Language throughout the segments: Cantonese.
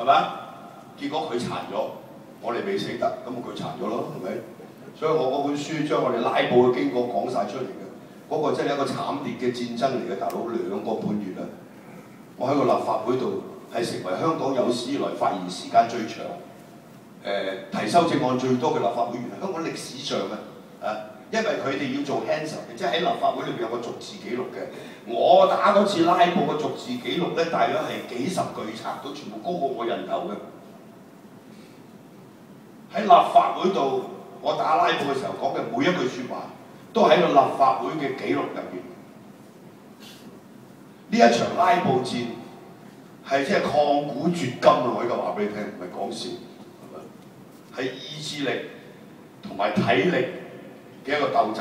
嘛？結果佢殘咗，我哋未死得，咁佢殘咗咯，係咪？所以我嗰本書將我哋拉布嘅經過講晒出嚟嘅，嗰個真係一個慘烈嘅戰爭嚟嘅，大佬2個半月啊！我喺個立法會度係成為香港有史以來發言時間最長，提修正案最多嘅立法會議員，香港歷史上啊，因為佢哋要做 Hansard 嘅，即係喺立法會裏邊有個逐字記錄嘅。我打嗰次拉布嘅逐字記錄咧，大約係幾十句冊到，全部高過我人頭嘅。喺立法會度，我打拉布嘅時候講嘅每一句説話，都喺個立法會嘅記錄入邊。呢一場拉布戰係即係抗古絕今啊！我而家話俾你聽，唔係講笑，係意志力同埋體力嘅一個鬥爭。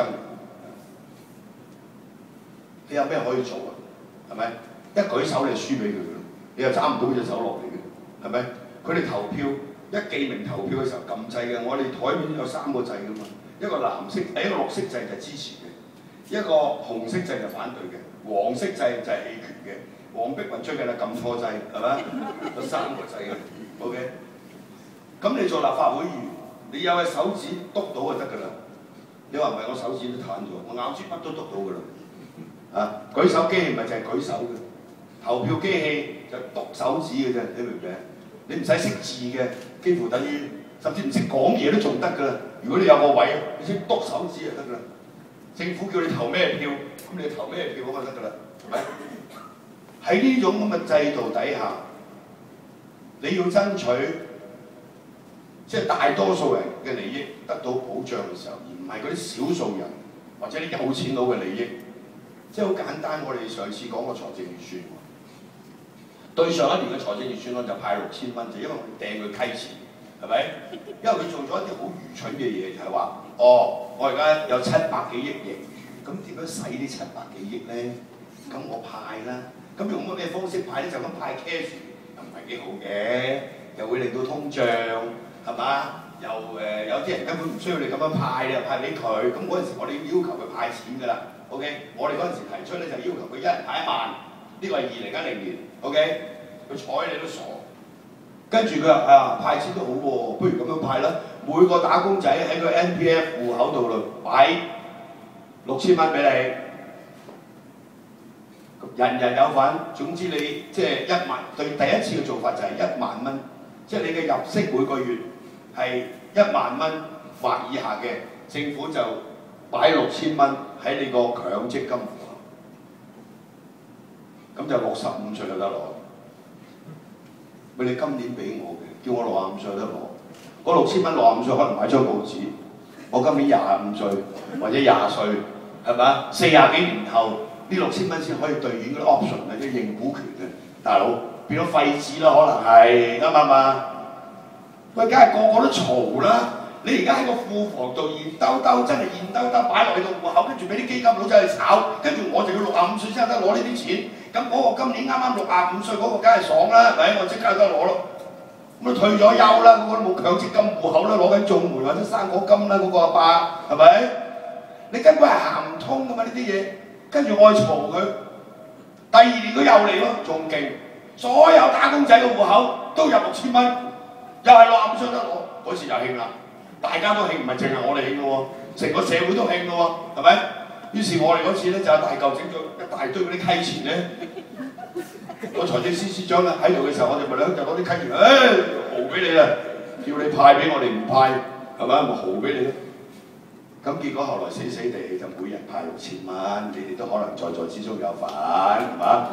你有咩可以做啊？係咪？一舉手你就輸俾佢嘅，你又揸唔到隻手落嚟嘅，係咪？佢哋投票一記名投票嘅時候撳掣嘅，我哋台面有3個掣㗎嘛，一個藍色，一個綠色掣就支持嘅，一個紅色掣就反對嘅，黃色掣就係棄權嘅。黃碧雲最近係撳錯掣，係咪？有3個掣嘅 ，OK。咁你做立法會議員，你有隻手指篤到就得㗎啦。你話唔係我手指都攤咗，我咬支筆都篤到㗎啦。啊！舉手機器唔係淨係舉手嘅，投票機器就篤手指嘅啫，你明唔明？你唔使識字嘅，幾乎等於甚至唔識講嘢都仲得㗎啦。如果你有個位，你識篤手指就得㗎啦。政府叫你投咩票，咁你投咩票咁就得㗎啦，係咪？喺呢種咁嘅制度底下，你要爭取即係大多數人嘅利益得到保障嘅時候，而唔係嗰啲少數人或者啲有錢佬嘅利益。即係好簡單，我哋上次講個財政預算案，對上一年嘅財政預算案就派6000蚊，就因為我哋掟佢溪錢，係咪？因為佢做咗一啲好愚蠢嘅嘢，就係話，我而家有700幾億盈餘，咁點樣使呢700幾億咧？咁我派啦，咁用乜咩方式派咧？就咁派 cash， 又唔係幾好嘅，又會令到通脹，係嘛？又有啲人根本唔需要你咁樣派，你又派俾佢，咁嗰陣時我哋要求佢派錢㗎啦。OK， 我哋嗰陣時提出咧就要求佢1人派1萬，呢個係2010年。OK， 佢睬你都傻。跟住佢話派錢都好喎，不如咁樣派啦。每個打工仔喺個 NPF 戶口度擺6000蚊俾你，人人有份。總之你即係1萬，對第一次嘅做法就係1萬蚊，即係你嘅入息每個月係1萬蚊或以下嘅，政府就擺6000蚊喺你個強積金戶口，咁就65歲就得攞。喂，你今年俾我嘅，叫我65歲就得攞，嗰6000蚊65歲可能買張報紙。我今年25歲或者20歲，係咪？40幾年後呢6000蚊先可以兌現嗰啲 option 啊，即係認股權嘅，大佬變咗廢紙啦，可能係啱唔啱啊？喂，梗係個個都嘈啦！你而家喺個庫房度現兜兜，真係現兜兜擺落去個戶口，跟住俾啲基金佬走去炒，跟住我就要65歲先得攞呢啲錢。咁嗰個今年啱啱65歲嗰個，梗係爽啦，係咪？我即刻有得攞咯。咁退咗休啦，嗰個都冇強積金戶口啦，攞緊綜援或者生果金啦，嗰個阿伯係咪？你根本係行唔通噶嘛呢啲嘢，跟住我去嘈佢。第2年佢又嚟咯，仲勁，所有打工仔嘅戶口都入6000蚊，又係65歲得攞，嗰時就興啦。大家都興，唔係淨係我哋興咯喎，成個社會都興咯喎，係咪？於是我哋嗰次咧就大嚿整咗一大堆嗰啲溪錢咧，個財政司司長咧喺度嘅時候，我哋咪兩就攞啲溪錢，豪俾你啦，叫你派俾我哋唔派，係咪？咪豪俾你咯。咁結果後來死死地就每人派6000蚊，你哋都可能在之中有份，係嘛？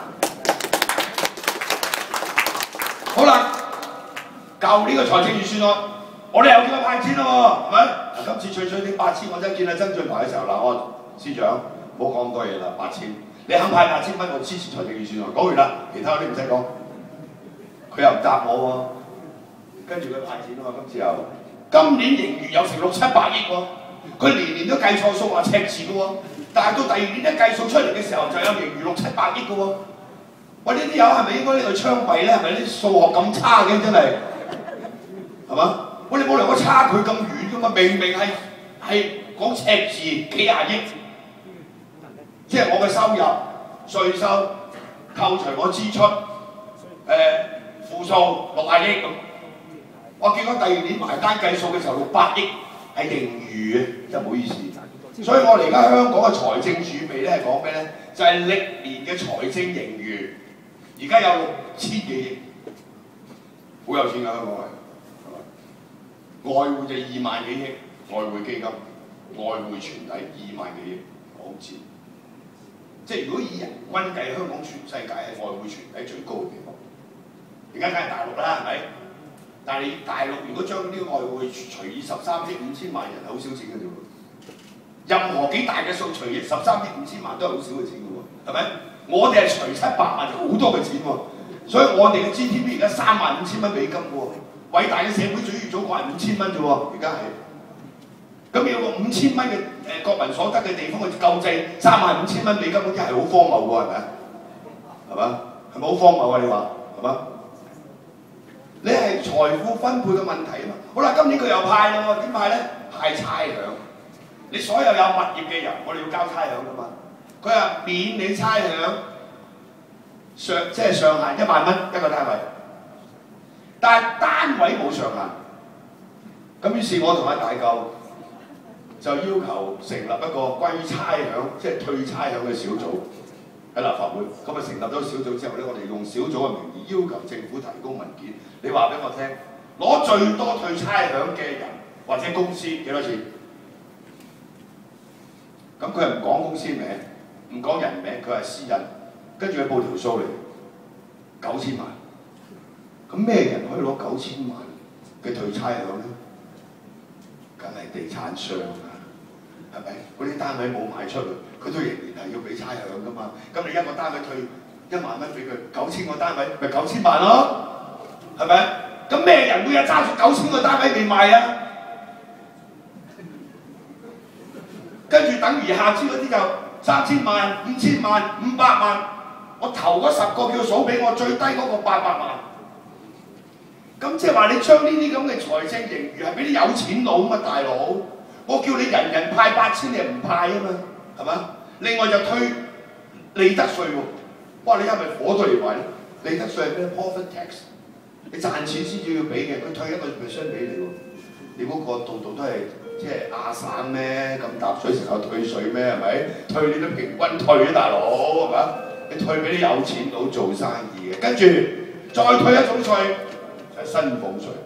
好啦，舊年嘅財政預算案。我哋又叫佢派錢咯喎，係咪？嗱，今次脆脆啲8000，我真見阿曾俊華嘅時候，嗱，我司長唔好講咁多嘢啦，8000，你肯派8000蚊，我支持財政預算案。講完啦，其他嗰啲唔使講。佢又唔答我喎，跟住佢派錢啊嘛，今年盈餘有成600-700億喎，佢年年都計錯數話赤字嘅喎，但係到第2年一計數出嚟嘅時候就有盈餘600-700億嘅喎。喂，呢啲友係咪應該呢度槍斃咧？係咪啲數學咁差嘅真係？係嘛？我哋冇兩個差距咁遠噶嘛，明明係講赤字幾廿億，即係我嘅收入、稅收扣除我支出，負數60億咁。我見到第二年埋單計數嘅時候600億係盈餘嘅，真係唔好意思。所以我哋而家香港嘅財政儲備咧係講咩咧？就係歷年嘅財政盈餘，而家有6000幾億，好有錢㗎香港係外匯就2萬幾億，外匯基金、外匯存底2萬幾億港紙。即係如果以人均計，香港全世界係外匯存底最高嘅地方。而家梗係大陸啦，係咪？但係你大陸如果將啲外匯除以13億5千萬人，係好少錢嘅啫喎。任何幾大嘅數除以13億5千萬都係好少嘅錢嘅喎，係咪？我哋係除700萬就好多嘅錢喎，所以我哋嘅 GDP 而家35000蚊美金嘅喎。偉大嘅社會主義祖國係5000蚊啫喎，而家係。咁要個5000蚊嘅國民所得嘅地方去救濟35000蚊美金，嗰啲係好荒謬喎，係咪啊？係嘛？係咪好荒謬啊？你話係嘛？你係財富分配嘅問題啊嘛。好啦，今年佢又派啦喎，點派咧？派差餉。你所有有物業嘅人，我哋要交差餉噶嘛。佢話免你差餉即係上限1萬蚊一個單位，但係單位冇上限。咁於是我同阿大嚿就要求成立一個關於差餉，即係退差餉嘅小組喺立法會。咁啊成立咗小組之後咧，我哋用小組嘅名義要求政府提供文件，你話俾我聽，攞最多退差餉嘅人或者公司幾多錢？咁佢係唔講公司名，唔講人名，佢係私人，跟住佢報條數嚟9000萬。咁咩人可以攞9000萬嘅退差餉咧？梗係地產商啦，係咪？嗰啲單位冇賣出去，佢都仍然係要俾差餉噶嘛。咁你一個單位退1萬蚊俾佢，9000個單位咪9000萬咯，係咪？咁咩人會有揸住9000個單位未賣啊？跟住等餘下次嗰啲就3000萬、5000萬、500萬，我頭嗰10個叫數俾我，最低嗰個800萬。咁即係話你將呢啲咁嘅財政盈餘係俾啲有錢佬嘛，大佬！我叫你人人派8000，你唔派啊嘛，係嘛？另外就推利得稅喎，哇！你係咪火到嚟埋咧？利得稅係咩 ？Profit tax， 你賺錢先至要俾嘅，佢退1% 俾你喎。你嗰個度度都係即係亞省咩？咁搭水成有退稅咩？係咪？退你都平均退啊，大佬係嘛？你退俾啲有錢佬做生意嘅，跟住再退一種稅。係薪俸稅，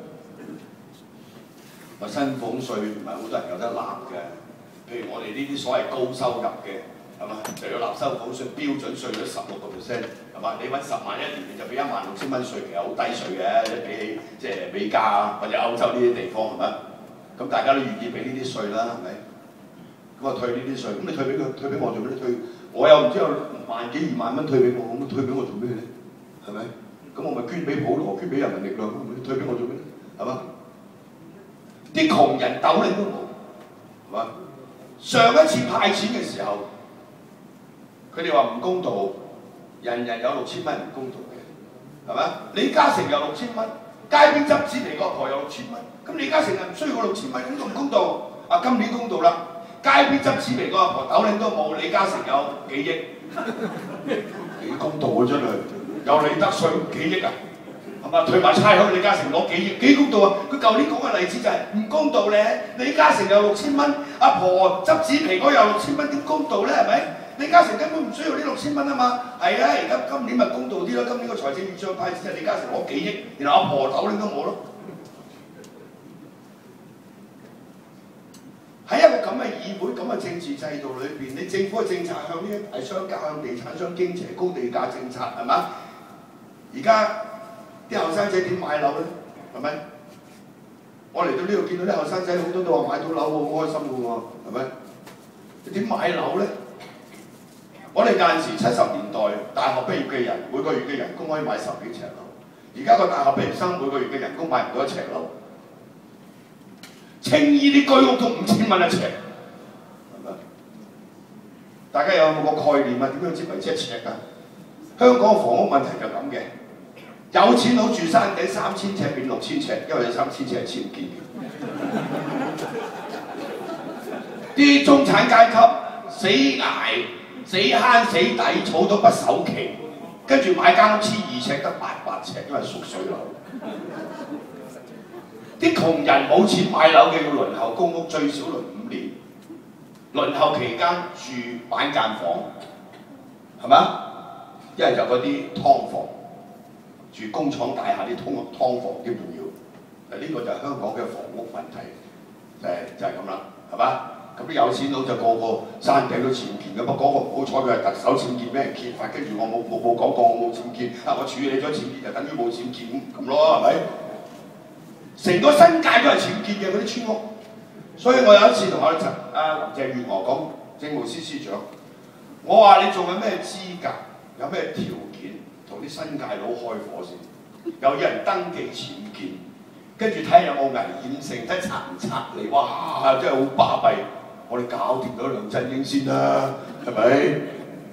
話薪俸稅唔係好多人有得納嘅。譬如我哋呢啲所謂高收入嘅，係嘛，就要納薪俸稅，標準稅率16%，係嘛？你揾10萬一年，你就俾16000蚊稅，其實好低稅嘅，比起即係美加啊或者歐洲呢啲地方係咪？咁大家都願意俾呢啲稅啦，係咪？咁啊退呢啲稅，咁你退俾佢，退俾我做咩？退我又唔知有萬幾2萬蚊退俾我，咁退俾我做咩咧？係咪？咁我咪捐俾普羅，捐俾人民力量，咁退俾我做咩？係嘛？啲窮人斗你都冇，係嘛？上一次派錢嘅時候，佢哋話唔公道，人人有6000蚊唔公道嘅，係嘛？李嘉誠有6000蚊，街邊執紙皮個阿婆有6000蚊，咁李嘉誠係唔需要個6000蚊，咁仲唔公道？啊，今年公道啦，街邊執紙皮個阿婆斗你都冇，李嘉誠有幾億，幾公道啊真係！有利得稅幾億啊，係嘛？退埋差餉，李嘉誠攞幾億，幾公道啊！佢舊年講嘅例子就係唔公道咧。李嘉誠有6000蚊，阿婆執紙皮嗰有6000蚊，點公道咧？係咪？李嘉誠根本唔需要呢6000蚊啊嘛。係啊，而家今年咪公道啲咯。今年個財政預算派錢係李嘉誠攞幾億，然後阿婆頭你都冇咯。喺一個咁嘅議會、咁嘅政治制度裏邊，你政府嘅政策向呢啲大商家、向地產商傾斜高地價政策係嘛？而家啲後生仔點買樓咧？係咪？我嚟到呢度見到啲後生仔好多都話買到樓好開心嘅喎，係咪？你點買樓咧？我哋嗰陣時70年代大學畢業嘅人，每個月嘅人工可以買10幾尺樓。而家個大學畢業生每個月嘅人工買唔到1尺樓。青衣啲居屋都5000蚊1尺，係咪？大家有冇個概念啊？點樣知為之1尺啊？香港嘅房屋問題就咁嘅，有錢佬住山頂3000尺變6000尺，因為有3000尺係僭建嘅。啲中產階級死捱、死慳、死抵，儲到筆首期， 跟住買間屋1,200尺得800尺，因為屬水樓。啲窮人冇錢買樓嘅要輪候公屋，最少輪5年。輪候期間住板間房，係咪？一係就嗰啲劏房，住工廠大廈啲劏房添仲要。呢個就係香港嘅房屋問題，就係咁啦，係嘛？咁啲有錢佬就個個山頂都僭建嘅，不過嗰個唔好彩佢係特首僭建俾人揭發，跟住我冇講過我冇僭建，我處理咗僭建就等於冇僭建咁咯，係咪？成個新界都係僭建嘅嗰啲村屋，所以我有一次同林鄭月娥講，政務司司長，我話你仲有咩資格，有咩條件同啲新界佬開火先？又有人登記僭建，跟住睇下有冇危險性，睇拆唔拆嚟，哇！真係好巴閉。我哋搞掂咗梁振英先啦，係咪？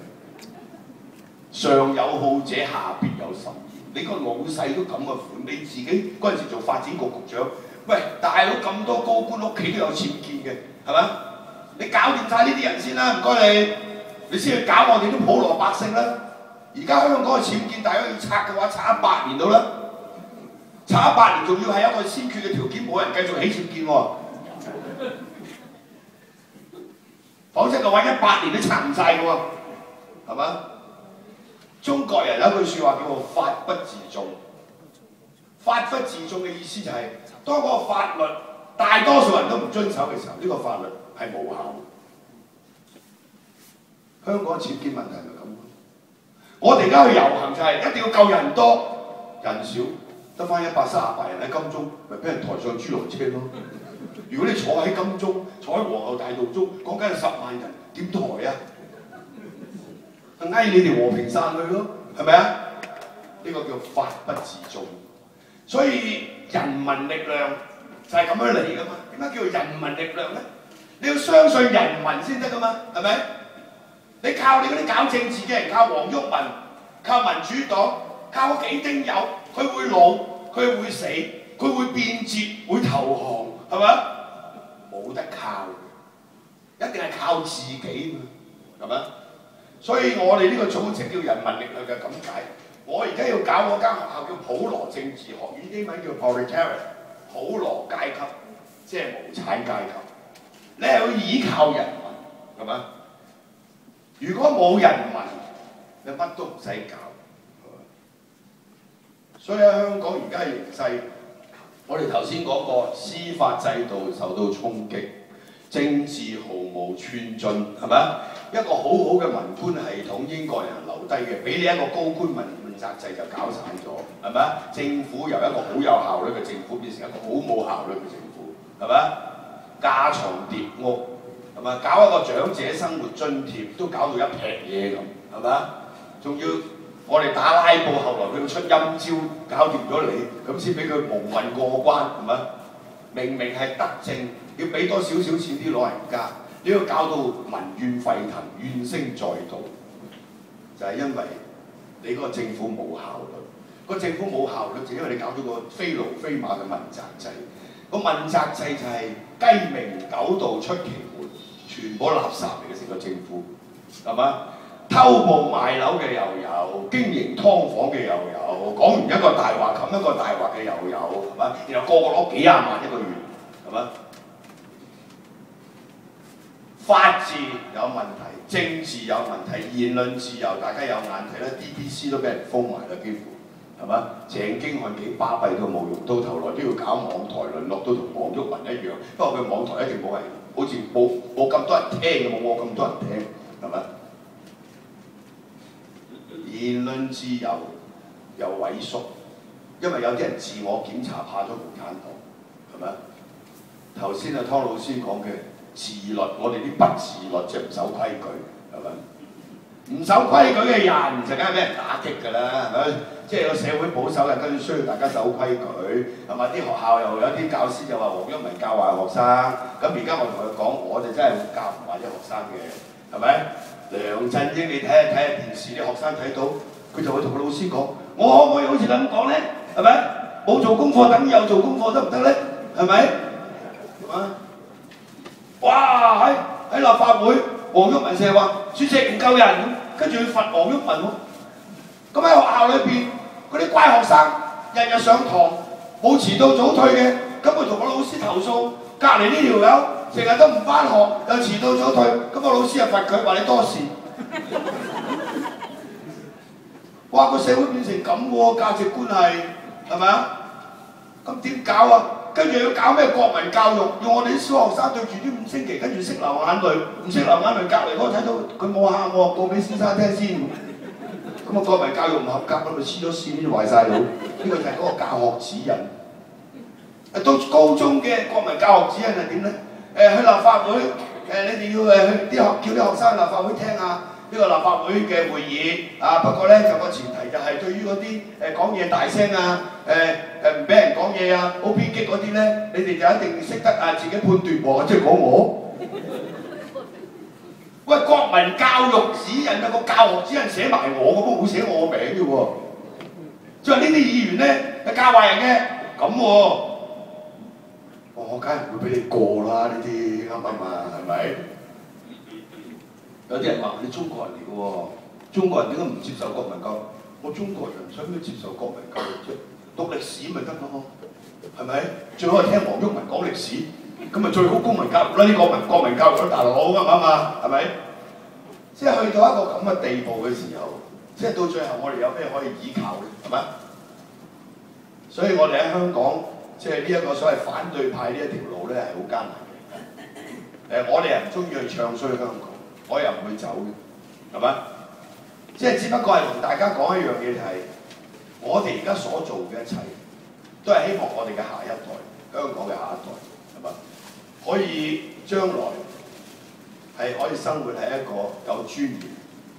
上有好者，下必有甚焉。你個老細都咁嘅款，你自己嗰陣時做發展局局長，喂，大佬咁多高官屋企都有僭建嘅，係咪？你搞掂晒呢啲人先啦，唔該你，你先去搞我哋啲普羅百姓啦。而家香港嘅僭建，大家要拆嘅話，拆100年到啦，拆100年仲要係一個先決嘅條件，冇人繼續起僭建喎。否則嘅話，100年都拆唔晒嘅喎，係嘛？中國人有一句説話叫做法不自重。法不自重嘅意思就係、當嗰個法律大多數人都唔遵守嘅時候，呢個法律係無效嘅。香港僭建問題係咪咁？我哋而家去遊行就係一定要夠人多，人少得翻138人喺金鐘，咪俾人抬上豬籠車咯。如果你坐喺金鐘，坐喺皇后大道中，講緊係10萬人，點抬啊？嗌你哋和平散去咯，係咪啊？呢個叫法不自重。所以人民力量就係咁樣嚟噶嘛？點解叫做人民力量咧？你要相信人民先得噶嘛？係咪？你靠你嗰啲搞政治嘅人，靠黃毓民，靠民主黨，靠嗰幾丁友，佢會老，佢會死，佢會變節，會投降，係咪？冇得靠，一定係靠自己嘛，係咪？所以我哋呢個組織叫人民力量就咁解。我而家要搞嗰間學校叫普羅政治學院，英文叫 proletariat， 普羅階級，即係無產階級。你係要依靠人民，係咪？如果冇人民，你乜都唔使搞。所以喺香港而家嘅形勢，我哋頭先講過，司法制度受到衝擊，政治毫無寸進，係咪？一個好好嘅文官系統，英國人留低嘅，俾你一個高官問責制就搞散咗，係咪？政府由一個好有效率嘅政府變成一個好冇效率嘅政府，係咪？架床疊屋，係咪？搞一個長者生活津貼都搞到一撇嘢咁，係咪？仲要我哋打拉布，後來佢要出陰招，搞掂咗你，咁先俾佢蒙混過關，係咪？明明係德政，要俾多少少錢啲老人家。你要搞到民怨沸騰、怨聲載道，就係因為你嗰個政府冇效率。個政府冇效率，就因為你搞咗個非驢非馬嘅問責制。個問責制就係雞鳴狗盜出奇門，全部垃圾嚟嘅成個政府，係嘛？偷步賣樓嘅又有，經營劏房嘅又有，講完一個大話冚一個大話嘅又有，係嘛？然後個個攞幾廿萬一個月，係嘛？法治有問題，政治有問題，言論自由大家有眼睇啦 ，DBC 都俾人封埋啦，幾乎係嘛？鄭經翰幾巴閉都冇用，到頭來都要搞網台，淪落到同黃毓民一樣。不過佢網台一定冇係，好似冇咁多人聽嘅，冇我咁多人聽，係咪？言論自由又萎縮，因為有啲人自我檢查怕咗共產黨，係咪？頭先阿湯老師講嘅。自律，我哋啲不自律就唔守規矩，係咪？唔守規矩嘅人就梗係俾人打擊㗎啦，係咪？即係個社會保守嘅，跟住需要大家守規矩，係咪？啲學校又有啲教師就話黃毓民教壞學生，咁而家我同佢講，我哋真係教唔壞啲學生嘅，係咪？梁振英你睇下電視，啲學生睇到，佢就會同個老師講：我可唔可以好似咁講咧？係咪？冇做功課等於有做功課得唔得咧？係咪？係嘛？哇！喺立法會，黃毓民成日話主席唔夠人，跟住去罰黃毓民喎。咁咁喺學校裏邊嗰啲乖學生日日上堂冇遲到早退嘅，咁佢同個老師投訴，隔離呢條友成日都唔返學，又遲到早退，咁個老師又罰佢話你多事。哇！個社會變成咁喎，價值觀係咪啊？咁點搞啊？跟住要搞咩國民教育？要我哋啲小學生對住啲5星期，跟住識流眼淚，唔識流眼淚，隔離嗰個睇到佢冇喊喎，報俾先生聽先。咁啊，國民教育唔合格，咁咪黐咗線，壞晒腦。呢個就係嗰個教學指引。到高中嘅國民教學指引係點咧？去立法會，你哋要去叫啲學生去立法會聽下呢個立法會嘅會議啊。不過咧就個前提就係對於嗰啲講嘢大聲啊，唔俾人講嘢啊，好偏激嗰啲咧，你哋就一定識得自己判斷喎，即係講我。喂，國民教育指引啊，個教學指引寫埋我，咁冇寫我名嘅喎。即係呢啲議員咧教壞人嘅，咁喎。我梗係唔會俾你過啦，呢啲啱唔啱啊？係咪？有啲人話你中國人嚟嘅喎，中國人點解唔接受國民教育？我中國人使咩接受國民教育啫？讀歷史咪得咯，係咪？最好係聽黃毓民講歷史，咁咪最好公民教育啦！呢國民教育啦，大佬啱唔啱啊？係咪？即係去到一個咁嘅地步嘅時候，即係到最後我哋有咩可以依靠咧？係咪？所以我哋喺香港。即係呢一個所謂反對派呢一條路咧係好艱難嘅。我哋又唔中意去唱衰香港，我又唔會走嘅，係咪？即係只不過係同大家講一樣嘢就係，我哋而家所做嘅一切，都係希望我哋嘅下一代，香港嘅下一代，係咪？可以將來係可以生活喺一個有尊嚴、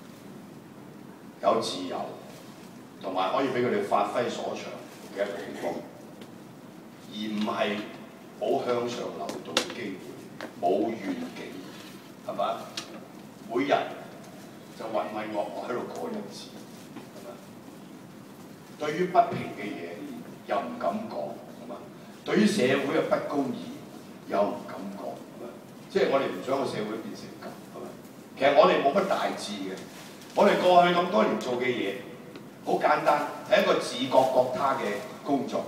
有自由，同埋可以俾佢哋發揮所長嘅一個地方。而唔係冇向上流動嘅機會，冇願景，係咪？每日就渾渾噩噩喺度過日子，係咪？對於不平嘅嘢又唔敢講，係咪？對於社會嘅不公義又唔敢講，係咪？即係我哋唔想個社會變成咁，係咪？其實我哋冇乜大志嘅，我哋過去咁多年做嘅嘢好簡單，係一個自覺覺他嘅工作。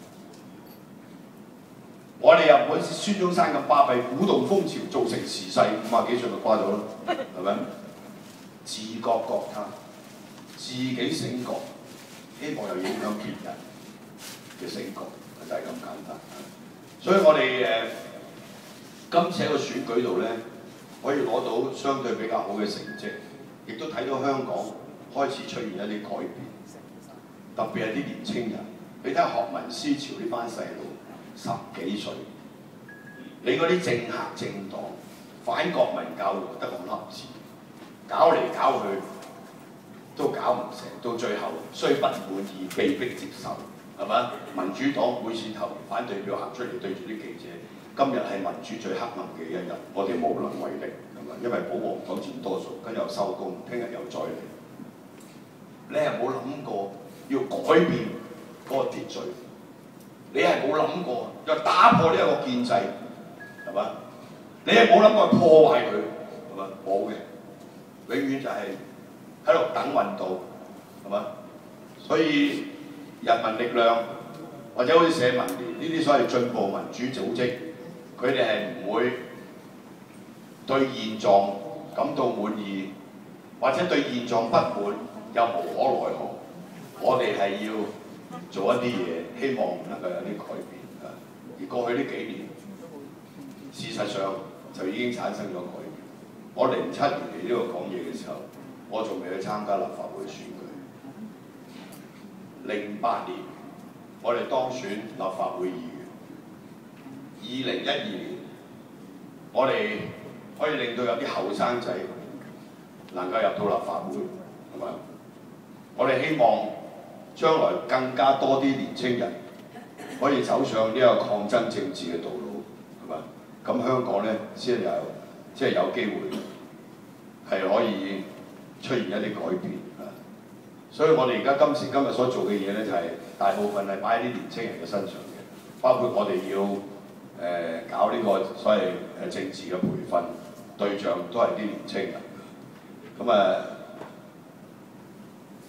我哋又唔好似孫中山咁巴閉，鼓動風潮，造成時勢，50幾歲咪瓜咗咯，係咪？自覺覺他，自己醒覺，希望又影響別人嘅醒覺，就係咁簡單。所以我哋今次喺個選舉度咧，可以攞到相對比較好嘅成績，亦都睇到香港開始出現一啲改變，特別係啲年青人。你睇下學民思潮呢班細路。10幾歲，你嗰啲政客政黨反國民教育得個粒字，搞嚟搞去都搞唔成，到最後雖不滿意，被迫接受，係咪？民主黨每次投反對票行出嚟對住啲記者，今日係民主最黑暗嘅一日，我哋無能為力，係咪？因為保皇黨佔多數，跟住又收工，聽日又再嚟。你係冇諗過要改變嗰個秩序？你係冇諗過要打破呢一個建制，係嘛？你係冇諗過破壞佢，係嘛？冇嘅，永遠就係喺度等運到，係嘛？所以人民力量或者好似社民連呢啲所謂進步民主組織，佢哋係唔會對現狀感到滿意，或者對現狀不滿又無可奈何。我哋係要做一啲嘢，希望能夠有啲改變啊！而過去呢幾年，事實上就已經產生咗改變。我07年嚟呢度講嘢嘅時候，我仲未去參加立法會選舉。08年，我哋當選立法會議員。2012年，我哋可以令到有啲後生仔能夠入到立法會，係咪？我哋希望將來更加多啲年青人可以走上呢個抗爭政治嘅道路，係咪？咁香港咧先有即係有機會係可以出現一啲改變啊！所以我哋而家今時今日所做嘅嘢咧，就係大部分係擺喺啲年青人嘅身上嘅，包括我哋要搞呢個所謂政治嘅培訓對象都係啲年青人。咁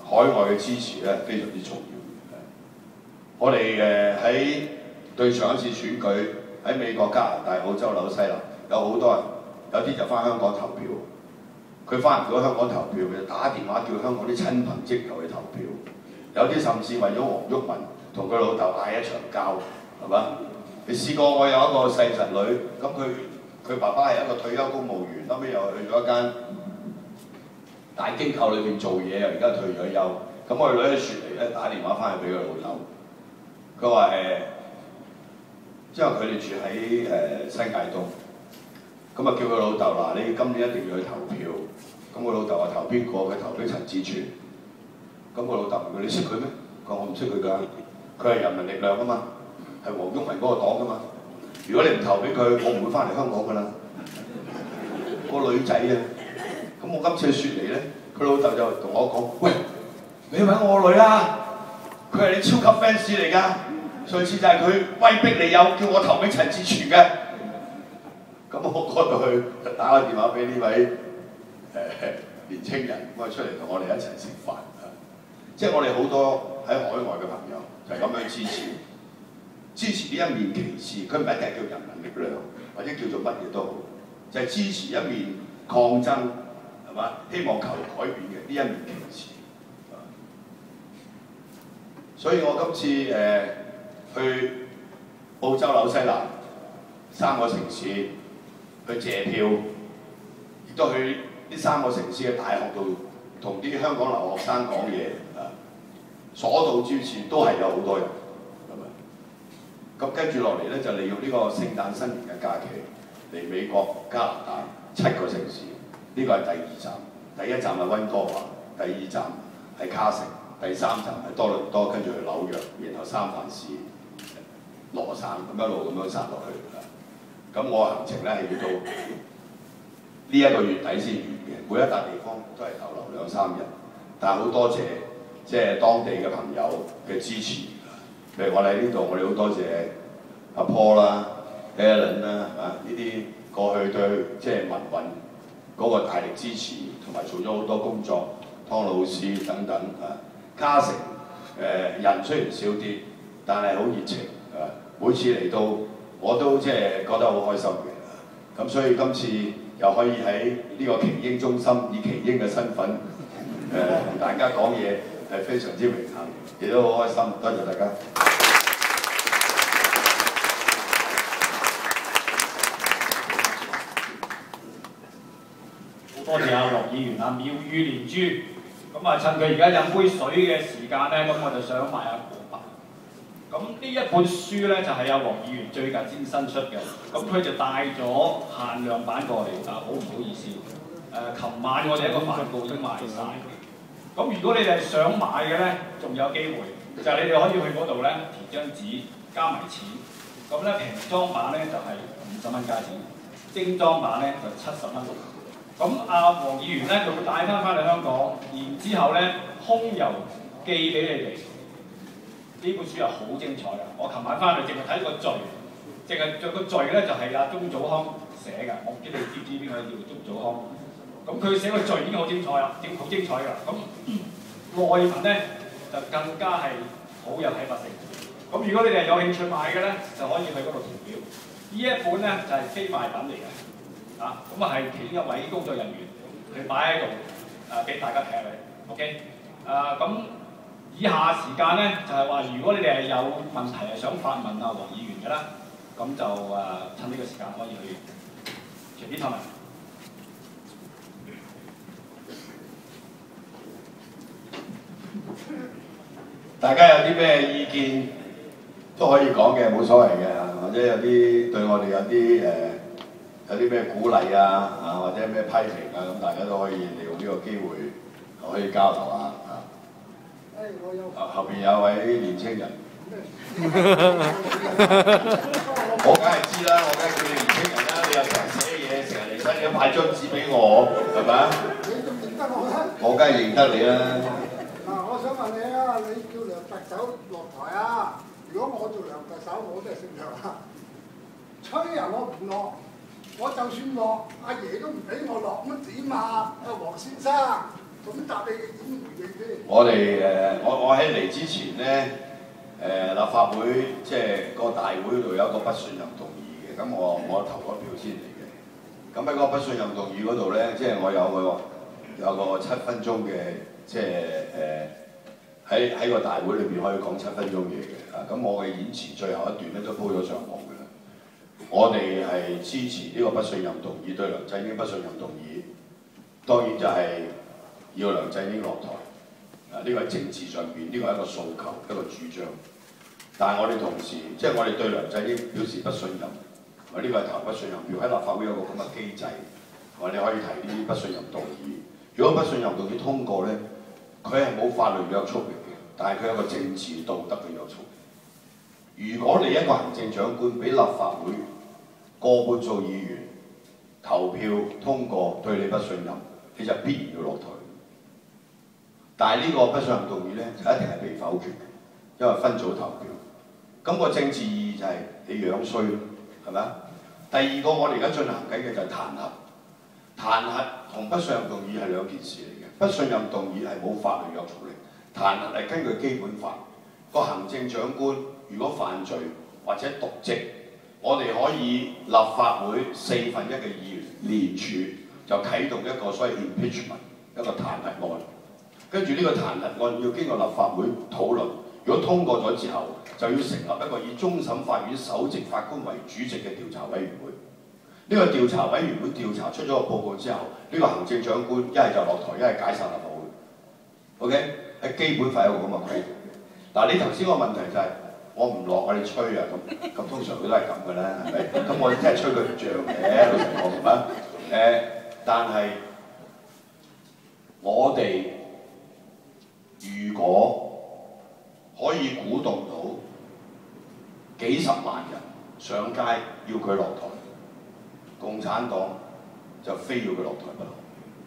海外嘅支持咧非常之重要。我哋喺對上一次選舉喺美國、加拿大、澳洲、紐西蘭有好多人，有啲就翻香港投票，佢翻唔到香港投票，佢就打電話叫香港啲親朋戚友去投票，有啲甚至為咗黃毓民同佢老豆嗌一場交，係嘛？你試過我有一個細侄女，咁佢爸爸係一個退休公務員，後尾又去咗一間大機構裏邊做嘢，又而家退咗休。咁我哋女喺雪梨咧打電話翻去俾佢老豆，佢話因為佢哋住喺新界東，咁啊叫佢老豆嗱，你今年一定要去投票。咁我老豆話投邊個？佢投俾陳志全。咁我老豆問佢：你識佢咩？佢話我唔識佢㗎，佢係人民力量啊嘛，係黃毓民嗰個黨㗎嘛。如果你唔投俾佢，我唔會翻嚟香港㗎啦。個女仔啊，咁我今次去雪梨咧，佢老豆就同我講：喂，你揾我女啦，佢係你超級 fans 嚟㗎。上次就係佢威逼你有，叫我投俾陳志全嘅。咁我嗰度去就打個電話俾呢位年青人，咁啊出嚟同我哋一齊食飯。即係我哋好多喺海外嘅朋友就係咁樣支持呢一面旗幟，佢唔一定叫人民力量，或者叫做乜嘢都好，就係支持一面抗爭，係嘛？希望求改變嘅呢一面旗幟。所以我今次去澳洲、紐西蘭3個城市去謝票，亦都去呢3個城市嘅大學度同啲香港留學生講嘢，所到之處都係有好多人，係咪？咁跟住落嚟咧，就利用呢個聖誕新年嘅假期嚟美國、加拿大7個城市，呢個係第2站，第1站係溫哥華，第2站係卡城，第3站係多倫多，跟住去紐約，然後三藩市、羅省咁一路咁樣殺落去。咁我行程咧係要到呢一個月底先完嘅，每一笪地方都係逗留2、3日，但係好多謝即係當地嘅朋友嘅支持。譬如我哋喺呢度，我哋好多謝阿 Paul 啦、Alan 啦，呢啲過去對即係民運嗰個大力支持，同埋做咗好多工作，湯老師等等嘉誠人雖然少啲，但係好熱情每次嚟到我都即係覺得好開心嘅。咁所以今次又可以喺呢個奇英中心以奇英嘅身份同大家講嘢，係非常之榮幸，亦都好開心。多謝大家。 多謝阿樂議員妙語連珠。咁啊，趁佢而家飲杯水嘅時間咧，咁我就想賣下果白。咁呢一本書咧就係阿黃議員最近先新出嘅，咁佢就帶咗限量版過嚟，好唔好意思？琴晚我哋一個飯局已經賣晒。咁如果你哋想買嘅咧，仲有機會，就係你哋可以去嗰度咧填張紙加埋錢。咁咧平裝版咧就係50蚊加錢，精裝版咧就70蚊。咁阿黃議員咧就會帶翻嚟香港，然之後咧空郵寄俾你哋。呢本書係好精彩嘅，我琴晚翻嚟淨係睇個序，淨係個序咧就係阿鍾祖康寫嘅，我唔知你知唔知邊個叫鍾祖康？咁佢寫個序已經好精彩啦，好精彩㗎。咁內文咧就更加係好有啟發性。咁如果你哋有興趣買嘅咧，就可以去嗰度填表。呢一本咧就係非賣品嚟嘅。咁啊係其中一位工作人員佢擺喺度俾大家睇下佢 ，OK？ 咁以下時間咧就係話，如果你哋係有問題係想發問阿黃議員嘅啦，咁就趁呢個時間可以去隨便發問。 大家有啲咩意見都可以講嘅，冇所謂嘅，或者有啲對我哋有啲有啲咩鼓勵或者咩批評咁大家都可以利用呢個機會可以交流下後邊有位年青人，我梗係知啦，我梗係叫你年青人啦，你又成日寫嘢，成日嚟親，你派張紙俾我，係咪啊？ 你仲認得我啦？ 我梗係認得你啦。 我想問你你叫梁特首落台啊？如果我做梁特首，我都係姓梁啊！吹我唔落。我就算落，阿爺都唔俾我落，咁點啊？黃先生， 咁答你點回應先？ 我喺嚟之前咧，立法會即係個大會度有一個不信任動議嘅，咁我投咗票先嚟嘅。咁喺個不信任動議嗰度咧，即係我有個7分鐘嘅，即係喺個大會裏邊可以講7分鐘嘢嘅。咁我嘅演辭最後一段咧都鋪咗上網㗎啦。我哋係支持呢個不信任動議，對梁振英不信任動議，當然就係要梁振英落台。呢個喺政治上邊，呢個係一個訴求，一個主張。但係我哋同時，即係我哋對梁振英表示不信任，我呢個係投不信任票。喺立法會有個咁嘅機制，我哋可以提呢啲不信任動議。如果不信任動議通過咧，佢係冇法律約束力嘅，但係佢有個政治道德嘅約束力。如果你一個行政長官俾立法會過半數議員投票通過對你不信任，你就必然要落台。但係呢個不信任動議咧，就一定係被否決嘅，因為分組投票。咁個政治意義就係你樣衰，係咪啊？第二個我哋而家進行緊嘅就係彈劾，彈劾同不信任動議係兩件事嚟嘅。不信任動議係冇法律約束力，彈劾係根據基本法，個行政長官如果犯罪或者瀆職，我哋可以立法會1/4嘅議員聯署就啟動一個所謂 impeachment 一個彈劾案。跟住呢個彈劾案要經過立法會討論，如果通過咗之後，就要成立一個以終審法院首席法官為主席嘅調查委員會。呢個調查委員會調查出咗個報告之後，呢個行政長官一係就落台，一係解散立法會。OK， 喺基本法有個咁嘅規定。嗱，你頭先個問題就係我唔落，我哋吹啊咁通常佢都係咁嘅啦，係咪？咁我真係吹佢唔脹嘅，老實講係咪？但係我哋如果可以鼓動到幾十萬人上街要佢落台，共產黨就非要佢落台不可。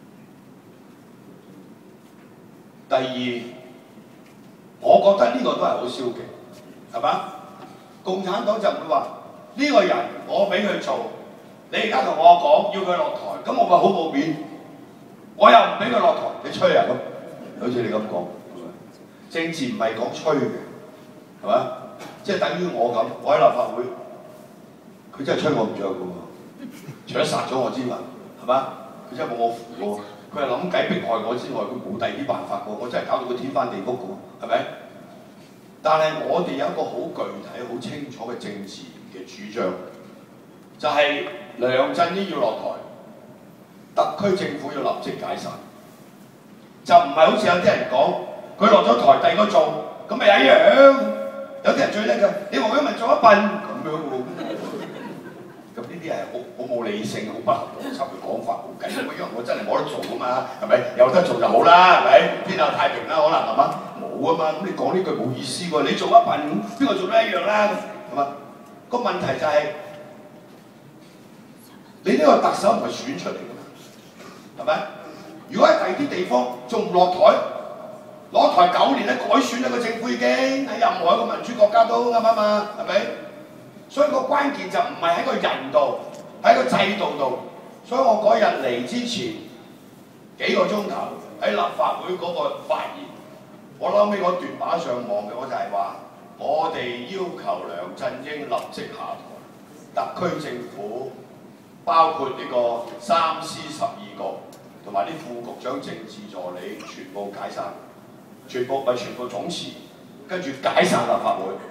第二，我覺得呢個都係好消極，係嘛？共產黨就唔會話呢個人我俾佢做，你而家同我講要佢落台，咁我咪好冇面，我又唔俾佢落台，你吹啊咁，好似你咁講。政治唔係講吹嘅，係嘛？即係等於我咁，我喺立法會，佢真係吹我唔着嘅喎，除咗殺咗我之外，係嘛？佢真係冇我符嘅喎，佢係諗計迫害我之外，佢冇第二啲辦法嘅喎，我真係搞到佢天翻地覆嘅喎，係咪？但係我哋有一個好具體、好清楚嘅政治嘅主張，就係梁振英要落台，特區政府要立即解散，就唔係好似有啲人講。佢落咗台，第二個做，咁咪一樣。有啲人最叻嘅，你黃毓民做一笨咁樣喎。咁呢啲係好冇理性、好不合邏輯嘅講法，冇計。因為我真係冇得做啊嘛，係咪？有得做就好啦，係咪？天下太平啦，可能係嘛？冇啊嘛，咁你講呢句冇意思喎。你做一笨，邊個做都一樣啦，係嘛？個問題就係、你呢個特首唔係選出嚟㗎嘛，係咪？如果喺第二啲地方仲唔落台？攞台9年咧，改選一個政府已經喺任何一個民主國家都啱嘛，係咪？所以個關鍵就唔係喺個人度，喺個制度度。所以我嗰日嚟之前幾個鐘頭喺立法會嗰個發言，我後尾嗰段擺上網嘅，我就係話我哋要求梁振英立即下台，特區政府包括呢個3司12局同埋啲副局長、政治助理全部解散。全部總辭，跟住解散立法會，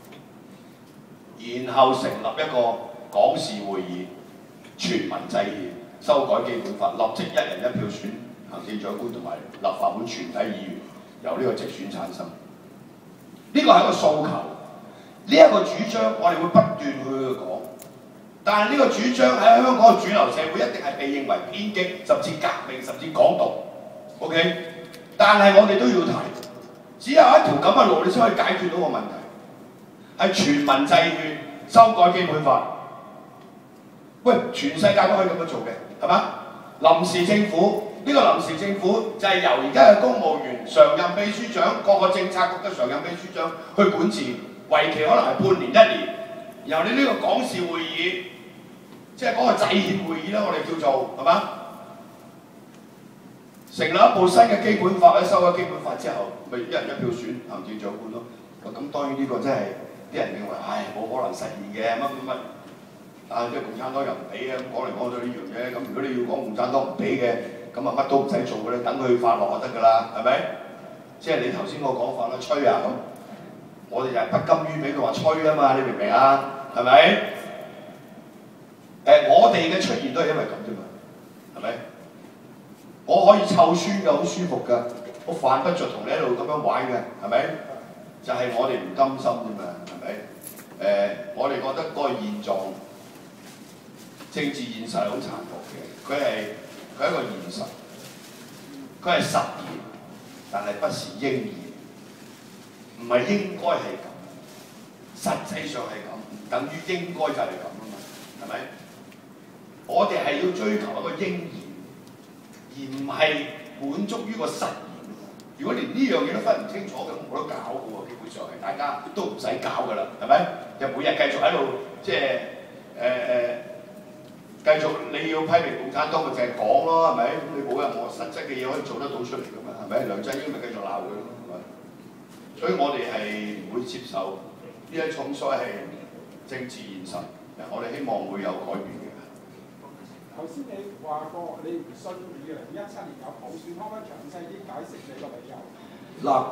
然後成立一個港事會議，全民制憲，修改基本法，立即1人1票選行政長官同埋立法會全體議員，由呢個直選產生。呢個係一個訴求，呢一個主張我哋會不斷去講，但係呢個主張喺香港嘅主流社會一定係被認為偏激，甚至革命，甚至港獨。OK？但係我哋都要提，只有一條咁嘅路，你先可以解決到個問題，係全民制憲、修改基本法。喂，全世界都可以咁樣做嘅，係嘛？臨時政府呢個臨時政府就係由而家嘅公務員、常任秘書長、各個政策局嘅常任秘書長去管治，為期可能係半年、1年。然後你呢個港事會議，即係嗰個制憲會議啦，我哋叫做係嘛？ 成立一部新嘅基本法或者修改基本法之後，咪一人一票選行政長官咯。咁當然呢個真係啲人認為，唉冇可能實現嘅乜。啊！即係共產黨又唔俾嘅，咁講嚟講去呢樣嘢。咁如果你要講共產黨唔俾嘅，咁啊乜都唔使做嘅咧，等佢發落就得㗎啦，係咪？即係你頭先個講法啦，吹啊咁，我哋就係不甘於俾佢話吹啊嘛，你明唔明啊？係咪？我哋嘅出現都係因為咁啫嘛，係咪？我可以湊孫嘅，好舒服㗎，我犯不着同你喺度咁樣玩嘅，係咪？就係我哋唔甘心啫嘛，係咪？我哋覺得嗰個現狀。政治現實係好殘酷嘅，佢係一個現實，佢係實現，但係不是應驗，唔係應該係咁，實際上係咁，唔等於應該就係咁啊嘛，係咪？我哋係要追求一個應驗，而唔係滿足於個實現。如果連呢樣嘢都分唔清楚嘅，咁冇得搞嘅喎，基本上係大家都唔使搞㗎啦，係咪？就每日繼續喺度即係繼續你要批評共產黨咪淨係講咯，係咪？咁你冇任何實質嘅嘢可以做得到出嚟㗎嘛，係咪？梁振英咪繼續鬧佢咯，係咪？所以我哋係唔會接受呢一種所謂係政治現實，我哋希望會有改變嘅。 頭先你話過你唔信2017年有普選，可唔可以詳細啲解釋你個理由？ 嗱，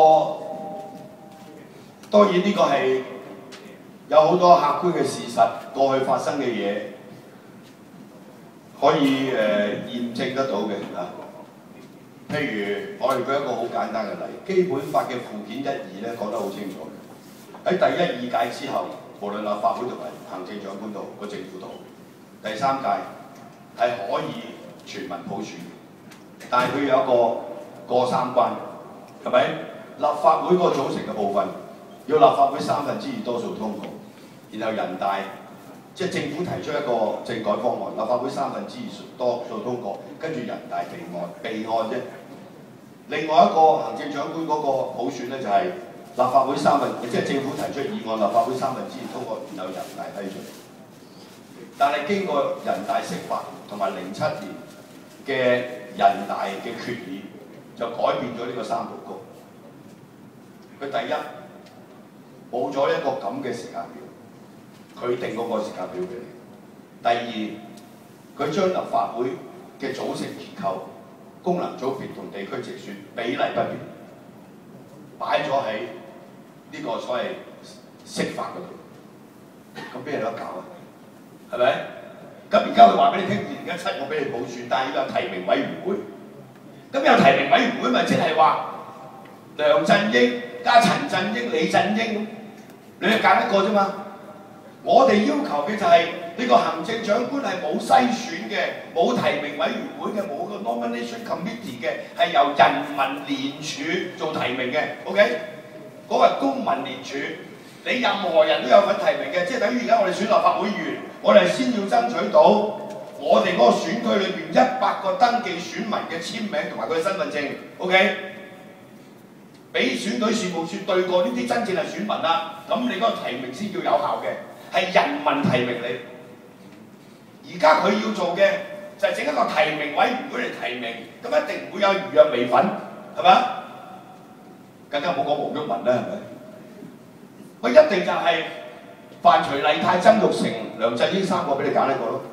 當然呢個係有好多客觀嘅事實，過去發生嘅嘢。可以驗證得到嘅啊，譬如我哋舉一個好簡單嘅例，基本法嘅附件1、2咧講得好清楚嘅。喺第1、2屆之後，無論立法會同埋行政長官都好，個政府都好，第3屆係可以全民普選，但係佢有一個過三關，係咪？立法會嗰個組成嘅部分要立法會2/3多數通過，然後人大。即係政府提出一個政改方案，立法會2/3多數通過，跟住人大備案啫。另外一個行政長官嗰個普選咧，就係立法會即係政府提出議案，立法會2/3通過，然後人大批准。但係經過人大釋法同埋07年嘅人大嘅決議，就改變咗呢個三步曲。佢第一冇咗一個咁嘅時間表。佢定嗰個時間表俾你。第二，佢將立法會嘅組成結構、功能組別同地區直選比例不變，擺咗喺呢個所謂釋法嗰度。咁邊有得搞啊？係咪？咁而家佢話俾你聽，2017我俾你普選，但係要有提名委員會。咁有提名委員會咪即係話梁振英加陳振英、李振英，你係揀一個啫嘛？我哋要求嘅就係呢個行政長官係冇篩選嘅，冇提名委員會嘅，冇個 nomination committee 嘅，係由人民聯署做提名嘅。OK， 嗰個公民聯署，你任何人都有份提名嘅，即係等於而家我哋選立法會議員，我哋先要爭取到我哋嗰個選區裏邊100個登記選民嘅簽名同埋佢嘅身份證。OK， 俾選舉事務處對過呢啲真正係選民啦，咁你嗰個提名先叫有效嘅。係人民提名你，而家佢要做嘅就係整一個提名委員會嚟提名，咁一定唔會有如若微粉，係咪？更加唔好講黃毓民啦，係咪？佢一定就係范徐麗泰、曾鈺成、梁振英3個俾你揀一個咯。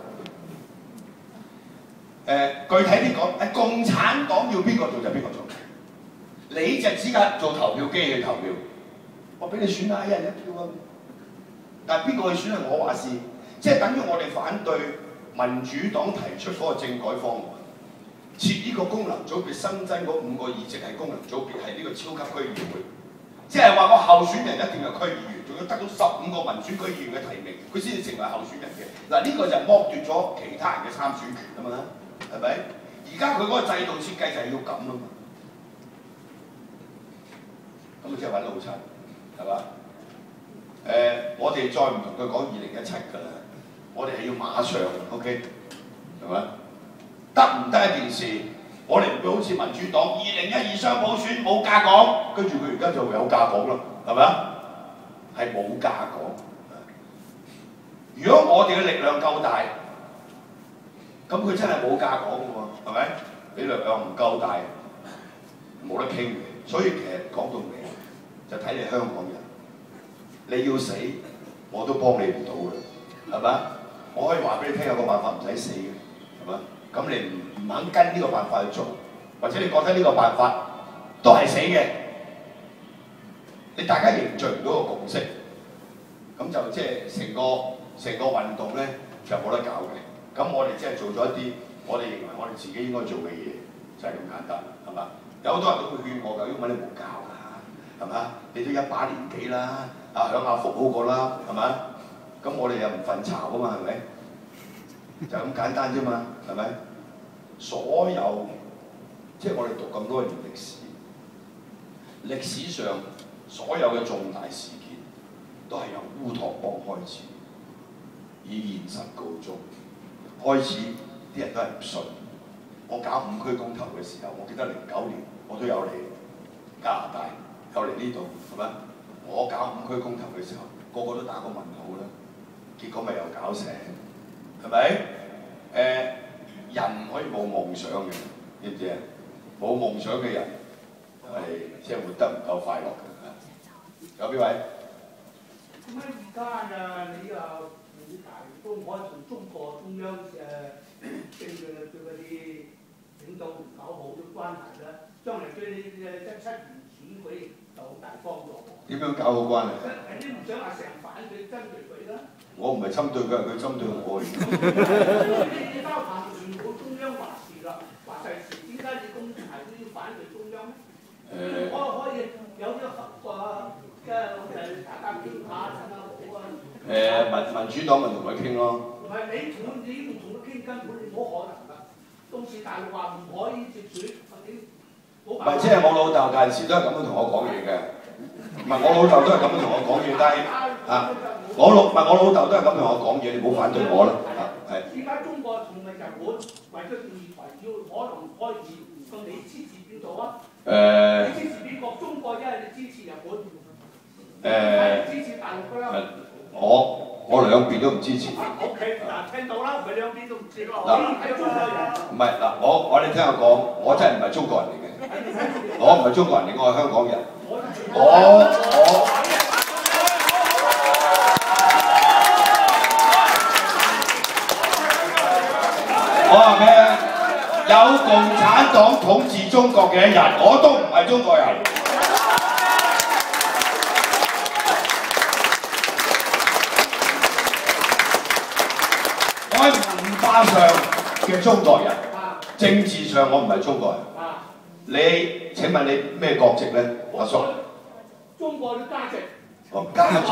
具體啲講，共產黨要邊個做就邊個做，你就資格做投票機去投票，我俾你選下，一人一票啊！但係邊個去選係我話事，即係等於我哋反對民主黨提出嗰個政改方案，設呢個功能組別新增嗰5個議席係功能組別，係呢個超級區議會，即係話個候選人一定係區議員，仲要得到15個民選區議員嘅提名，佢先至成為候選人嘅。嗱，呢個就剝奪咗其他人嘅參選權啊嘛，係咪？而家佢嗰個制度設計就係要咁啊嘛，咁即係揾老襯，係嘛？我哋再唔同佢講2017㗎啦，我哋係要馬上 ，OK， 係咪？得唔得一件事？我哋唔會好似民主黨2012雙普選冇價講，跟住佢而家就有價講啦，係咪啊？係冇價講。如果我哋嘅力量夠大，咁佢真係冇價講㗎喎，係咪？ 你力量唔夠大，冇得傾嘅。所以其實講到尾就睇你香港人，你要死我都幫你唔到嘅，係咪？我可以話俾你聽有個辦法唔使死嘅，係咪？咁你唔肯跟呢個辦法去做，或者你覺得呢個辦法都係死嘅，你大家凝聚唔到個共識，咁就即係成個運動咧就冇得搞嘅。咁我哋即係做咗一啲我哋認為我哋自己應該做嘅嘢，就係咁簡單，係嘛？有好多人都會勸我㗎，因為你冇教啦，係嘛？你都一把年紀啦，啊享下福好過啦，係咪？咁我哋又唔瞓巢啊嘛，係咪？就咁簡單啫嘛，係咪？所有即係我哋讀咁多年歷史，歷史上所有嘅重大事件都係由烏托邦開始，以現實告終。開始啲人都係唔信。我搞5區公投嘅時候，我記得09年我都有嚟加拿大，有嚟呢度，係咪？我搞5區公投嘅時候，個個都打個問號啦。結果咪又搞成，係咪？人唔可以冇夢想嘅，知唔知啊？冇夢想嘅人係即係活得唔夠快樂嘅。有邊位？ 咁而家你大都可以同中國中央正嘅對嗰啲領導唔搞好啲關係咧，將來對你嘅17年選舉有好大幫助。 點樣搞好關係？ 你唔想話成日反對針對佢啦？ 我唔係針對佢，係佢針對我。 你包含全部中央話事啦，話晒事，點解你公係都要反對中央咧？可以有啲合啊，即係大家傾下趁下好啊。 民主黨咪同佢傾咯。 唔係你唔同佢傾，根本你冇可能㗎。到時大陸話唔可以接選， 唔係即係我老豆嗰陣時都係咁樣同我講嘢嘅。唔係我老豆都係咁樣同我講嘢，但係我老豆都係咁同我講嘢，你唔好反對我啦。係。 點解中國同埋日本為咗建設圍繞可能可以咁你支持邊度啊？你支持邊個？中國一係你支持日本，支持大陸㗎啦。 我兩邊都唔支持。 OK， 嗱聽到啦，佢兩邊都唔支持咯。 唔係嗱，我哋聽我講，我真係唔係中國人嚟嘅，我唔係中國人嚟，我係香港人。我話咩啊？有共產黨統治中國嘅一日，我都唔係中國人。我喺文化上嘅中國人，政治上我唔係中國人。你請問你咩國籍咧，阿叔？ 中國嘅價值。 哦，價值。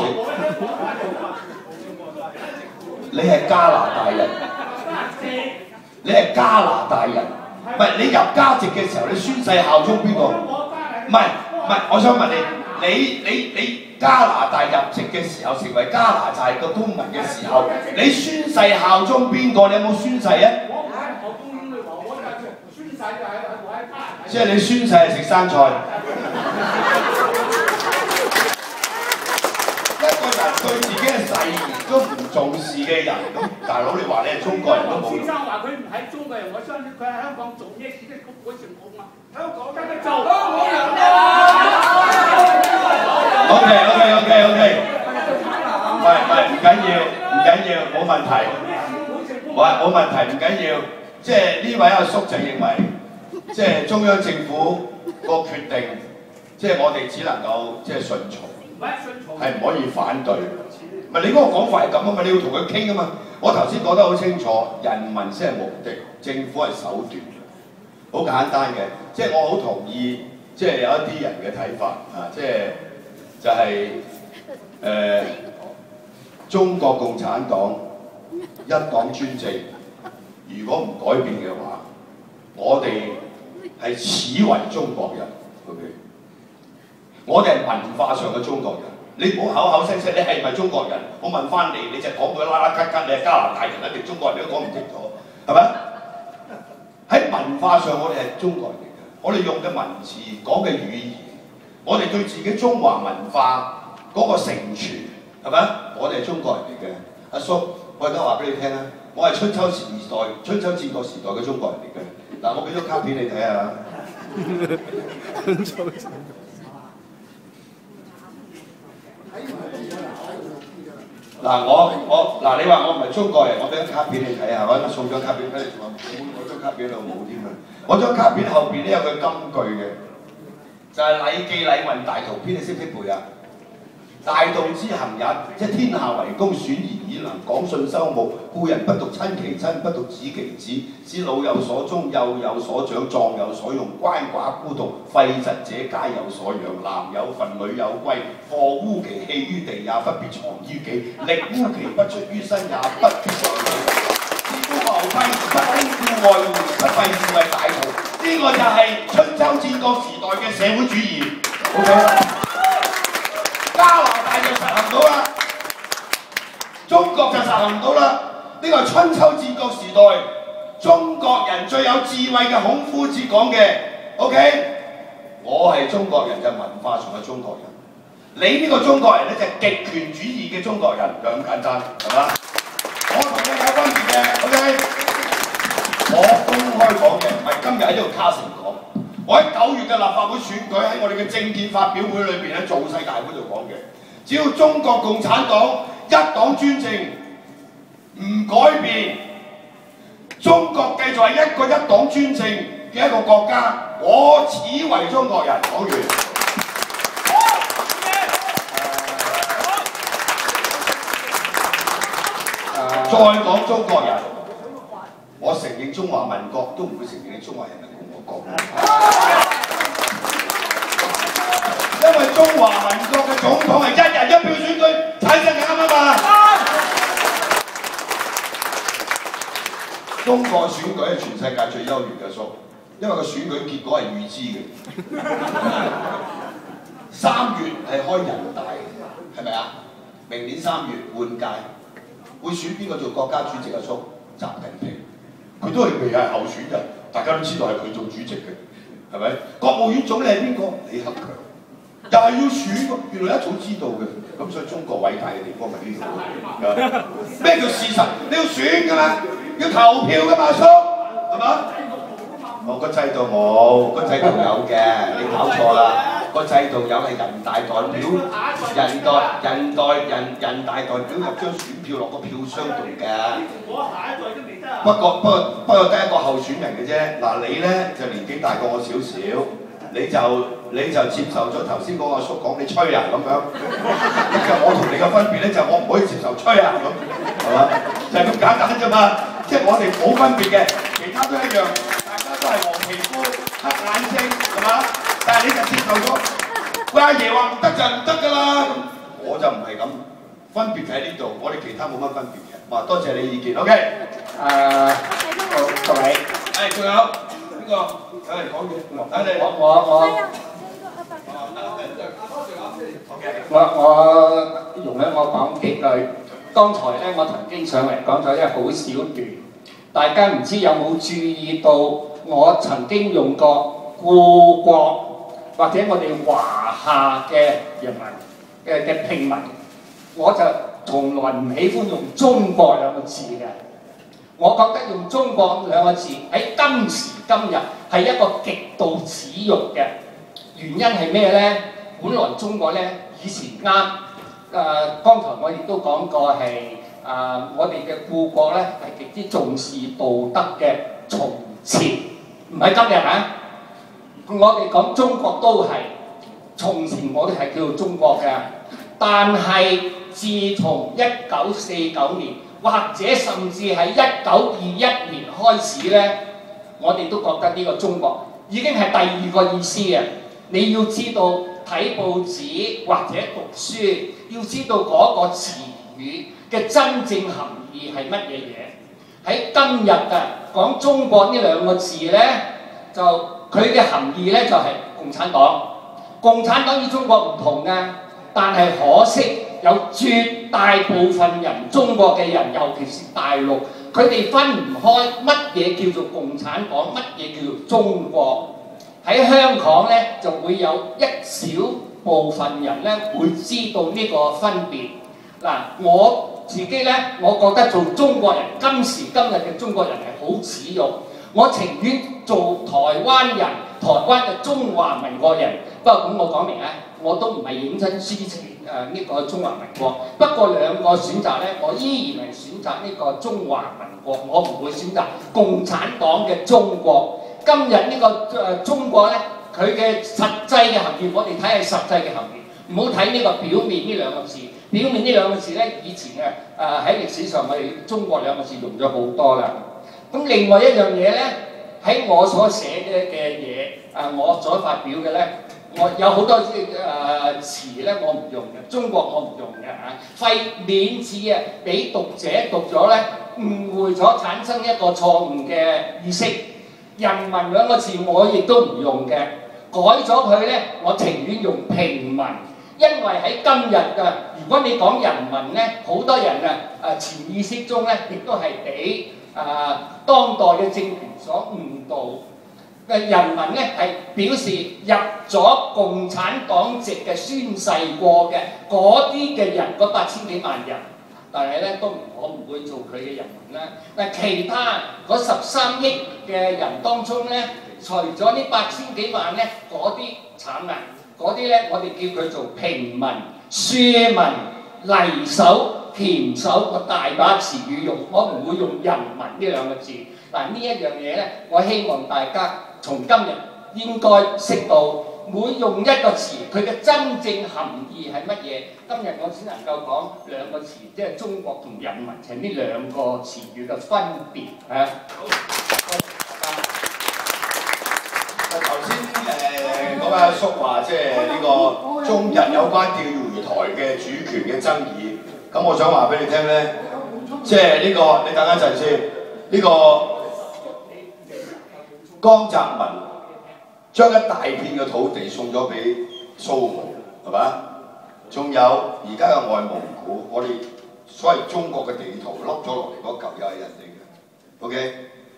你係加拿大人。你係加拿大人，唔係你入加籍嘅時候，你宣誓效忠邊個？唔係，我想問你加拿大入籍嘅時候，成為加拿大嘅公民嘅時候，你宣誓效忠邊個？你有冇宣誓啊？ 我唔係效忠英女王，我就宣誓就係我喺加拿大。 即係你宣誓係食生菜。一個人對自己嘅誓言都唔重視嘅人，咁大佬你話你係中國人都冇。 先生話佢唔係中國人，我相信佢喺香港做嘢已經會成功啦。香港跟佢做香港人啦。OK。唔緊要，冇問題。冇問題，唔緊要。即係呢位阿叔就認為，即係中央政府個決定，即係我哋只能夠即係順從。係唔可以反對，唔係你嗰個講法係咁啊嘛，你要同佢傾啊嘛。我頭先講得好清楚，人民先係目的，政府係手段，好簡單嘅。即係我好同意，即係有一啲人嘅睇法啊，就係中國共產黨一黨專政，如果唔改變嘅話，我哋係恥為中國人。OK。我哋係文化上嘅中國人，你唔好口口聲聲，你係唔係中國人？我問翻你，你就講句啦啦咳咳，你係加拿大人定中國人，你都講唔清楚，係咪？喺文化上，我哋係中國人嚟嘅，我哋用嘅文字、講嘅語言，我哋對自己中華文化嗰個承傳，係咪？我哋係中國人嚟嘅。阿叔，我而家話俾你聽啊，我係春秋戰國時代嘅中國人嚟嘅。 嗱，我俾咗卡片你睇下。嗱，嗱，你話我唔係中國人，我俾張卡片你睇下，我送咗卡片俾你，仲有我張卡片度冇添啊！我張卡片後邊咧有句金句嘅，就係《禮記禮運大圖篇》，你識唔識背啊？大道之行也，即係天下為公，選賢以能，廣信修睦。故人不獨親其親，不獨子其子，使老有所終，幼有所長，壯有所用。鰥寡孤獨，廢疾者皆有所養。男有分，女有歸。貨污其棄於地也，不必藏於己；力污其不出於身也，不必在己。自古謀廢不興故外戶，不廢是為大圖。呢個就係春秋戰國時代嘅社會主義。OK。加拿大就實行到啦，中國就實行唔到啦。呢個係春秋戰國時代中國人最有智慧嘅孔夫子講嘅。OK， 我係中國人就文化上嘅中國人，你呢個中國人咧就係極權主義嘅中國人，就咁簡單，係嘛？我同你有分別嘅。OK， 我公開講嘅，唔係今日喺呢度卡成講。我喺9月嘅立法會選舉喺我哋嘅政見發表會裏邊咧，造勢大會度講嘅，只要中國共產黨一黨專政唔改變，中國繼續係一個一黨專政嘅一個國家，我此為中國人。講完。再講中國人，我承認中華民國都唔會承認中華人民共和國。因為中華民國嘅總統係一人一票選舉產生嘅，啱唔啱啊？中國選舉係全世界最優越嘅數，因為個選舉結果係預知嘅。3月係開人大，係咪啊？明年3月換屆，會選邊個做國家主席啊？叔，習近平，佢都係未係候選人，大家都知道係佢做主席嘅，係咪？國務院總理係邊個？李克強。又係要選喎，原來一早知道嘅，咁所以中國偉大嘅地方咪呢度。咩叫事實？你要選㗎嘛，要投票㗎嘛，叔，係嘛？哦，個制度冇，個制度有嘅，你搞錯啦。個制度有係人大代表，人大代表入張選票落個票箱度嘅。我下一代都未得。不過得一個候選人嘅啫。嗱，你咧就年紀大過我少少。你就接受咗頭先嗰個叔講你吹啊咁樣，就我同你嘅分別咧就我唔可以接受吹啊咁，係嘛？就係咁簡單啫嘛，即係我哋冇分別嘅，其他都一樣，大家都係黃皮膚、黑眼睛，係嘛？但係你就接受咗，喂阿爺話唔得就唔得㗎啦，咁我就唔係咁，分別喺呢度，我哋其他冇乜分別嘅。哇，多謝你意見 ，OK？ 各位，仲有。呢個有人講嘢，等你我容許我講幾句。剛才咧，我曾經上嚟講咗一好小段，大家唔知有冇注意到，我曾經用過故國或者我哋華夏嘅人民嘅拼文，我就從來唔喜歡用中國兩個字嘅。我覺得用中國兩個字喺今時今日係一個極度恥辱嘅。原因係咩呢？本來中國呢，以前剛才我亦都講過係我哋嘅故國呢係極之重視道德嘅。從前唔係今日啊！我哋講中國都係從前我哋係叫做中國嘅，但係自從1949年。或者甚至喺1921年開始呢，我哋都覺得呢個中國已經係第二個意思嘅。你要知道睇報紙或者讀書，要知道嗰個詞語嘅真正含義係乜嘢嘢。喺今日講中國呢兩個字呢，就佢嘅含義呢，就係共產黨。共產黨與中國唔同嘅，但係可惜。有絕大部分人，中國嘅人，尤其是大陸，佢哋分唔開乜嘢叫做共產黨，乜嘢叫做中國。喺香港呢，就會有一小部分人呢會知道呢個分別。嗱，我自己呢，我覺得做中國人，今時今日嘅中國人係好恥辱。 我情願做台灣人，台灣嘅中華民國人。不過咁我講明咧，我都唔係認真支持呢個中華民國。不過兩個選擇咧，我依然係選擇呢個中華民國，我唔會選擇共產黨嘅中國。今日呢個中國咧，佢嘅實際嘅含義，我哋睇係實際嘅含義，唔好睇呢個表面呢兩個字。表面呢兩個字咧，以前喺歷史上我哋中國兩個字用咗好多啦。咁另外一樣嘢咧，喺我所寫嘅嘢，我所發表嘅咧，我有好多詞咧我唔用嘅，中國我唔用嘅嚇，費面子啊，俾讀者讀咗咧誤會咗，產生一個錯誤嘅意識。人民兩個字我亦都唔用嘅，改咗佢咧，我情願用平民。因為喺今日如果你講人民咧，好多人潛意識中咧，亦都係俾當代嘅政權所誤導。人民咧係表示入咗共產黨籍嘅宣誓過嘅嗰啲嘅人，嗰8000幾萬人，但係咧我唔會做佢嘅人民啦。但其他嗰13億嘅人當中咧，除咗呢8000幾萬咧，嗰啲慘啦。嗰啲咧，我哋叫佢做平民、庶民、泥手、黔手，我大把詞語用，我唔會用人民呢兩個字。嗱呢一樣嘢咧，我希望大家從今日應該識到，每用一個詞，佢嘅真正含義係乜嘢？今日我只能夠講兩個詞，即係中國同人民，就係呢兩個詞語嘅分別嚇。 頭先嗰位阿叔話，即係呢個中日有關釣魚台嘅主權嘅爭議。咁我想話俾你聽咧，即係呢個你等一陣先，呢個江澤民將一大片嘅土地送咗俾蘇俄，係嘛？仲有而家嘅外蒙古，我哋所謂中國嘅地圖笠咗落嚟嗰嚿又係人哋嘅 ，OK？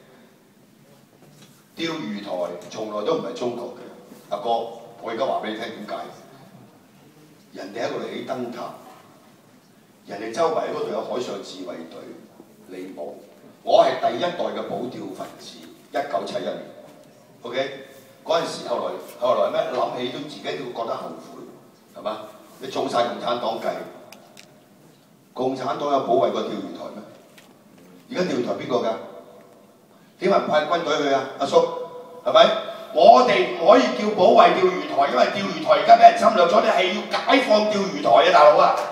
釣魚台從來都唔係中國嘅，阿哥，我而家話俾你聽點解？人哋喺嗰度起燈塔，人哋周圍喺嗰度有海上自衛隊，你冇。我係第一代嘅保釣分子，1971年 ，OK？ 嗰陣時後來咩諗起都自己都覺得後悔，係嘛？你做晒共產黨計，共產黨有保衞過釣魚台咩？而家釣魚台邊個㗎？點解唔派軍隊去啊？阿叔，係咪？我哋唔可以叫保衞釣魚台，因為釣魚台而家俾人侵略咗，你係要解放釣魚台啊，大佬啊！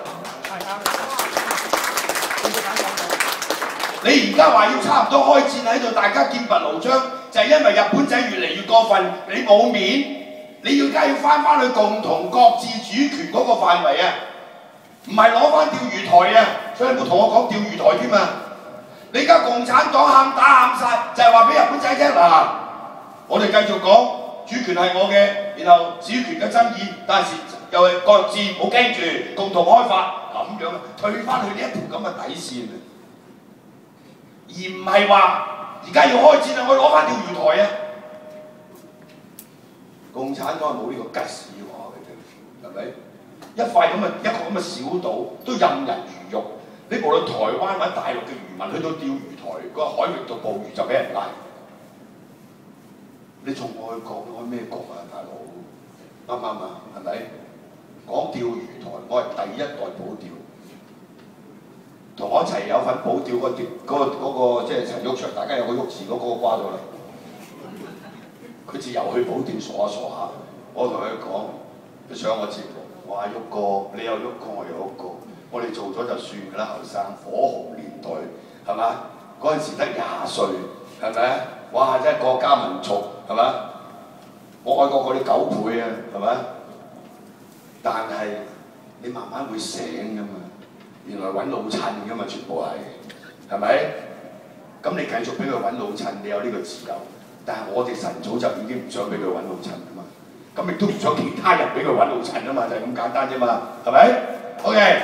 你而家話要差唔多開戰喺度，大家劍拔弩張，就係因為日本仔越嚟越過分，你冇面，你要而家要翻去共同各自主權嗰個範圍啊，唔係攞翻釣魚台啊！所以你冇同我講釣魚台添啊！你而家共產黨喊打喊晒，就係話俾日本仔聽嗱，我哋繼續講主權係我嘅，然後主權嘅爭議，但是又係各自冇驚住，共同開發咁樣，退翻去呢一條咁嘅底線，而唔係話而家要開戰啦，我攞翻釣魚台啊！共產黨係冇呢個吉士話嘅啫，係咪？一個咁嘅小島都任人魚肉。你無論台灣或者大陸嘅漁民去到釣魚台個海域度捕魚就俾人拉，你仲愛講開咩國啊，大佬？啱唔啱啊？係咪？講釣魚台，我係第一代保釣，同我一齊有份保釣嗰個即係陳毓祥，大家有個毓字嗰個瓜咗啦。佢自由去保釣傻下，我同佢講，佢上我節目，我話毓哥，你有毓哥，我有毓哥。我哋做咗就算㗎啦，後生火紅年代係嘛？嗰陣時得20歲係咪？哇！真係國家民族係嘛？我愛國嗰啲9倍啊係咪？但係你慢慢會醒㗎嘛，原來揾老襯㗎嘛，全部係咪？咁你繼續俾佢揾老襯，你有呢個自由。但係我哋晨早就已經唔想俾佢揾老襯㗎嘛，咁亦都唔想其他人俾佢揾老襯啊嘛，就係咁簡單啫嘛，係咪 ？OK。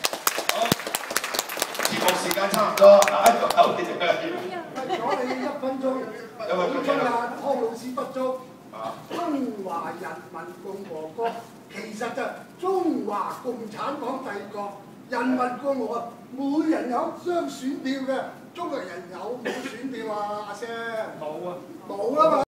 時間差唔多，下一個後邊嘅。 為咗你1分鐘，補充下湯老師不足。中華人民共和國其實就係中華共產黨帝國人民共和國，每人有張選票嘅， 中國人有冇選票啊？阿 Sir 冇啊。 冇啊嘛。